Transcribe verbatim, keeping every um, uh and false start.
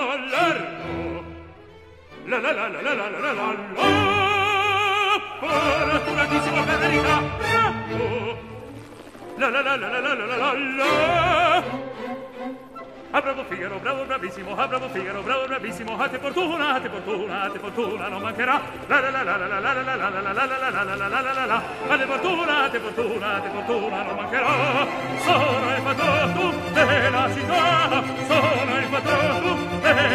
lerno. La la la la la la la la la. Fortunatissimo per verità. La la la la la la la la la. Ah, bravo Figaro, bravo bravissimo, ah, bravo Figaro, bravo bravissimo, a te fortuna, a te fortuna, a te fortuna non mancherà. La la la la la la la la la la la la la la la la la la la. A te fortuna, a te fortuna, a te fortuna non mancherà. Sono il patrono della città, sono il patrono della